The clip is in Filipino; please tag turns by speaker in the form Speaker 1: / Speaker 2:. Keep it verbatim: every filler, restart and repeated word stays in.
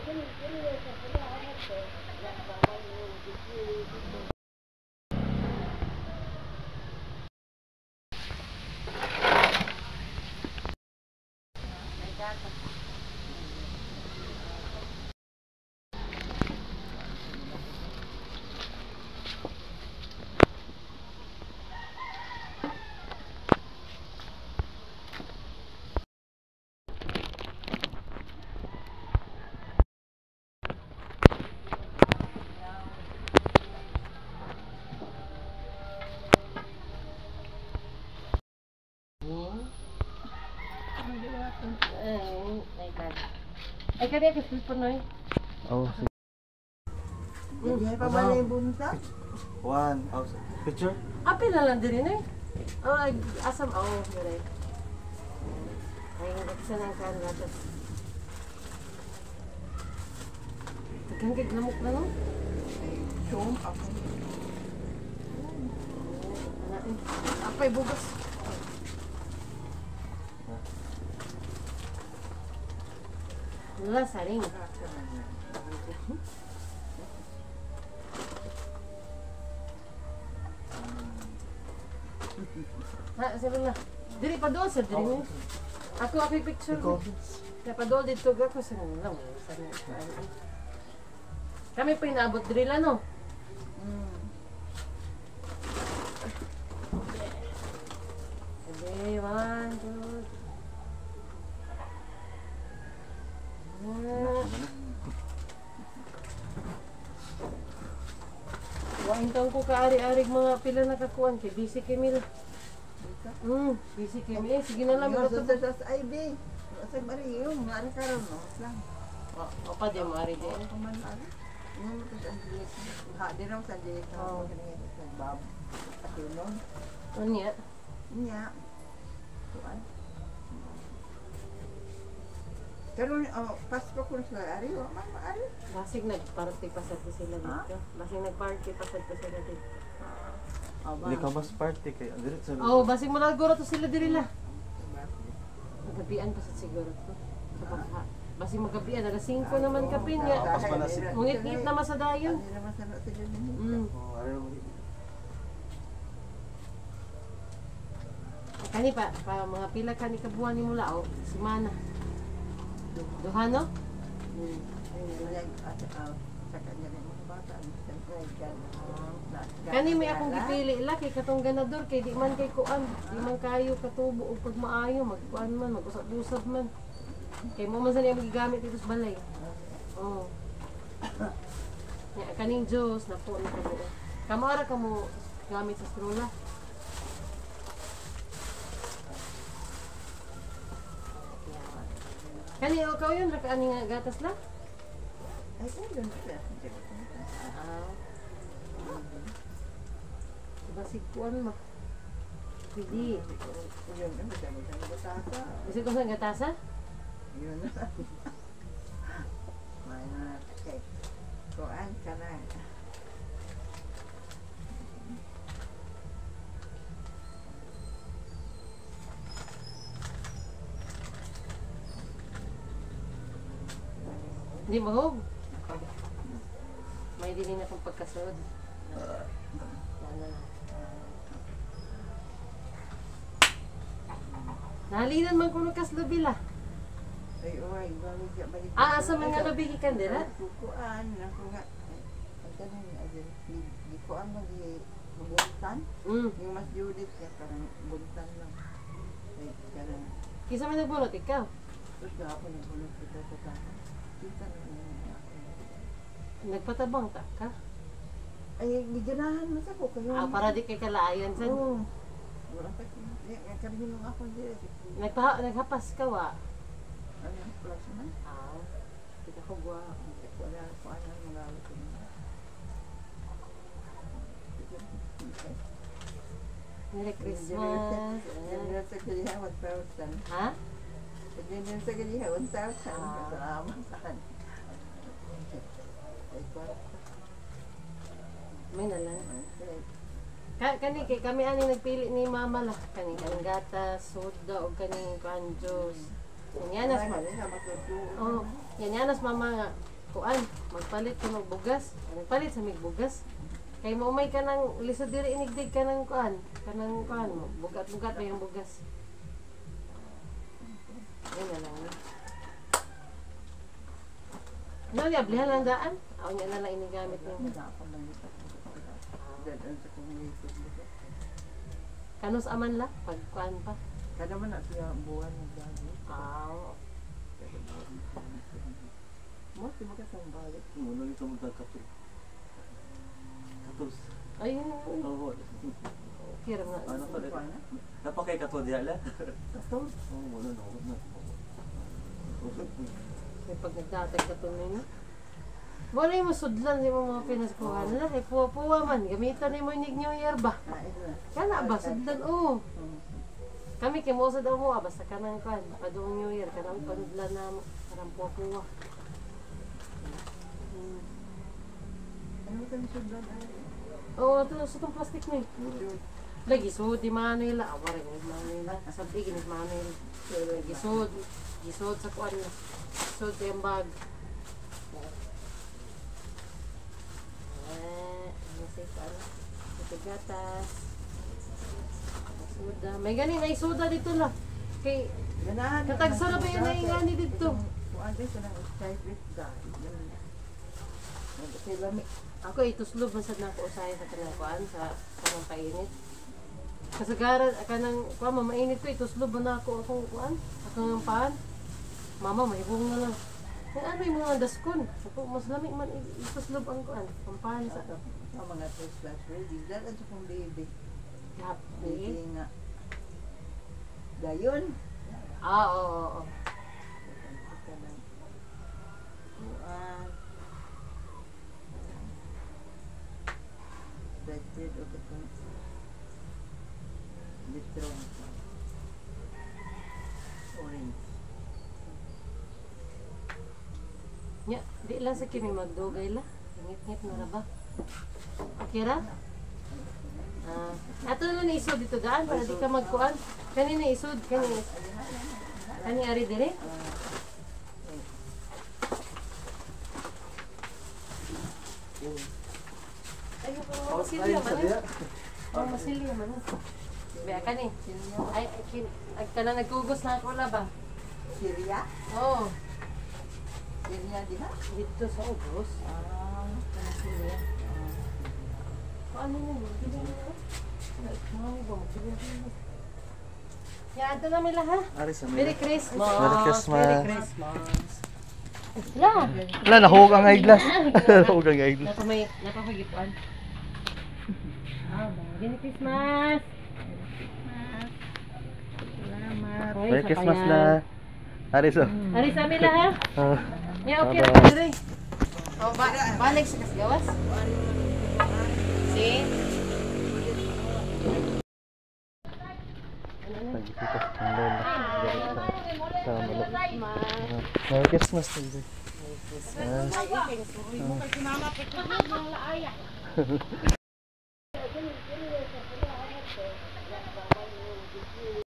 Speaker 1: Ay, kaya kasi punoy.
Speaker 2: Oh, sige.
Speaker 3: Hindi pa ba yung bunta?
Speaker 2: One, oh, picture?
Speaker 1: Apil na lang din eh. Oh, ay, asam, oh, dire. Ay, nagsa ng kanatas. Tegang kay lamok na no?
Speaker 3: Chom, ako.
Speaker 1: Apay bugas. Wala saring. Ha, sabi na. Diri pa doon sa diri mo. Ako ako picture ko. Kaya pa doon dito ako sa lang. Kami pa inaabot diri la no.
Speaker 3: Mm.
Speaker 1: Okay, one, two. Wain taon ko kaari-arig mga pila na kakuan kay busy kay Mil. Hmm, busy kay Mil. Sige na lang.
Speaker 3: Sa sa sa I B. Sa Mario, mara karon no. Lang.
Speaker 1: O pa di mo ari di.
Speaker 3: Kuman ari. Mo to sa English. Ha, di raw sa English na sa bab. Atunon.
Speaker 1: Unya.
Speaker 3: Nya. Tuan. Karon oh, pas pa ko sa ari, wa man ari.
Speaker 1: Basig nagparty pa sad ko sila dito. Basig nagparty pa sad ko sila dito.
Speaker 2: Hindi ka mas party kay Andret sa
Speaker 1: Oh, basig malaguro to sila diri la. Magabian pa sad siguro to. Sa pagha. Basig magabian alas singko naman kapin nga.
Speaker 2: Pas pa na si.
Speaker 1: Ngit-ngit na masadayon.
Speaker 3: Hindi naman sa sila din.
Speaker 1: Mm.
Speaker 2: Oh, ari mo.
Speaker 1: Kani pa, pa mga pila kani kabuan ni mula o semana. Duha no? Hmm. Kani may akong gipili la kay katong ganador kay di man kay kuan, di man kayo katubo og pag maayo magkuan man, mag-usab-usab man. Kay mo man sa niya magigamit dito sa balay. Oh. Ya kaning juice na po na kabuo. Kamo ara kamo gamit sa strola. Kani o kayo yun, raka ani nga gatas la?
Speaker 3: Ay, ko yun siya.
Speaker 1: Ah. Basig kuan ma. Pwede.
Speaker 3: Yun, ano siya, mo siya gatasa.
Speaker 1: Basig ko sa gatasa?
Speaker 3: Yun. May na, okay. Kuan ka na.
Speaker 1: Hindi mahog. May dili na kong pagkasod. Nahalinan man ko nagkas lubila.
Speaker 3: Ay, uway, balik siya, balik.
Speaker 1: Ah, asa man nga lubigi ka dira?
Speaker 3: Kukuan, ako nga. Pagka na yun, di kuan mo, di buntan.
Speaker 1: Mm.
Speaker 3: Yung mas Judith niya, parang buntan lang. Ay, parang,
Speaker 1: Kisa man nagbunot ikaw?
Speaker 3: tapos na ako nagbunot ito sa tayo. Kita na yun ako.
Speaker 1: Nagpatabang ta ka?
Speaker 3: Ay, giganahan mo sa ko. Kayo,
Speaker 1: Ah, para di kay kalaayan san.
Speaker 3: oo. Wala pa siya. Kami nung ako dito.
Speaker 1: Nagpa naghapas ka wa.
Speaker 3: Ano yung plus man?
Speaker 1: Ah.
Speaker 3: Kita ko buwa. Wala ko ano yung mga ko.
Speaker 1: Merry Christmas.
Speaker 3: Ganyan sa kanya, one thousand.
Speaker 1: Ha?
Speaker 3: Ganyan sa kanya, one thousand.
Speaker 1: Ah.
Speaker 3: Kasalamat saan. Ay, kwarta.
Speaker 1: May nalang.
Speaker 3: Okay.
Speaker 1: Ka kani kay kami ani nagpili ni mama la kani kaning gatas, soda o kaning kanjos. Yanyanas ma. Oh, yanyanas mama nga kuan, magpalit ka ng bugas. Magpalit sa mig bugas. Kay mo may ka ng lisod diri inigdig ka ng kuan, kanang kuan mo, bugat-bugat pa yung bugas. Ayun na lang. No, niya blihan lang daan. Aw niya na lang inigamit niya.
Speaker 3: Ako lang ito. Dadaan sa community.
Speaker 1: Kanus aman la pag kuan pa.
Speaker 3: Kada man na siya buwan ng bago.
Speaker 1: Aw.
Speaker 3: Mo, di mo ka sa balik.
Speaker 2: Muna ito magkakatul. Katul.
Speaker 1: Ayun.
Speaker 2: Oo.
Speaker 1: Kira nga.
Speaker 2: Ano pa rin? Napakay katul diya la.
Speaker 1: Kato.
Speaker 2: Oo, muna na. Muna.
Speaker 1: May pag nagdatag ka to na. Wala yung masudlan di mo mga pinaskuhan na. Eh, puwa-puwa man. Gamitan ni mo yung New Year ba?
Speaker 3: Ah, ito na.
Speaker 1: Kana ba? Sudlan, oo.
Speaker 3: Hmm.
Speaker 1: Kami kimusa daw mo, ah, basta ka nang kan. Padung New Year, kanang panudlan na mo. Parang puwa-puwa. Hmm.
Speaker 3: Ano ka ni Sudlan?
Speaker 1: Oo, ito sa itong plastic na eh. Lagi, sud, di Manila. Awa rin, di Manila. Sabi, ginit Manila. Gisod, gisod sa kuan na. Gisod sa yung bag. Eh, ano sa kuan? Ito gatas. Suda. May ganin ay suda dito la. Kay,
Speaker 3: Ganahan.
Speaker 1: katagsa na ba yun na ingani dito?
Speaker 3: Kung ano sa nang cypress guy. Sila mi.
Speaker 1: Ako ituslob masad na ako usahay sa kanang kuan sa kanang painit. Kasagaran kanang kuan mamainit ko ituslob na ako akong kuan, akong paan. Mama mahibong na lang. Kung ano yung mga daskon, ako mas lami man i- ituslob ang kuan, ang paan sa to.
Speaker 3: Ang mga first class ready. Dalan sa kong baby.
Speaker 1: Happy.
Speaker 3: Baby nga. Dayon.
Speaker 1: Ah, oo, oo, oo.
Speaker 3: Buwan. Bread o katong litron. Orange.
Speaker 1: Nya, di lang sa kimi magdugay la. Ngit-ngit na ra ba? Okay ra? Ah, ato na ni isod dito daan para di ka magkuan. Kanina isod, kani kani ari dire. Ayo ko masilya man. Oh, masilya man. Be kani. Ay, kin ag kana nagkugos na ako la ba?
Speaker 3: Syria?
Speaker 1: Oh,
Speaker 3: Syria di ha?
Speaker 1: dito sa ubos.
Speaker 3: Ah,
Speaker 1: Kana silya. Ano mo? Dili mo. Mami ba mo? Ya, ito na mila ha.
Speaker 2: Ari sa
Speaker 1: Merry
Speaker 2: mga.
Speaker 1: Christmas.
Speaker 2: Merry Christmas.
Speaker 1: Merry Christmas. La.
Speaker 2: Wala, nahug ang eyeglass. Nahug ang eyeglass.
Speaker 1: Napa may napapagipuan. Ah, Merry Christmas. Salamat.
Speaker 2: Merry Christmas la. Ari so.
Speaker 1: Ari sa mila ha.
Speaker 2: Ah.
Speaker 1: Ya, okay
Speaker 2: Bye-bye.
Speaker 1: ra ka dire. Oh, ba balik sa kasgawas. Si.
Speaker 2: Nagisita ang lola. Direkta. Sa malap. Merry Christmas to you.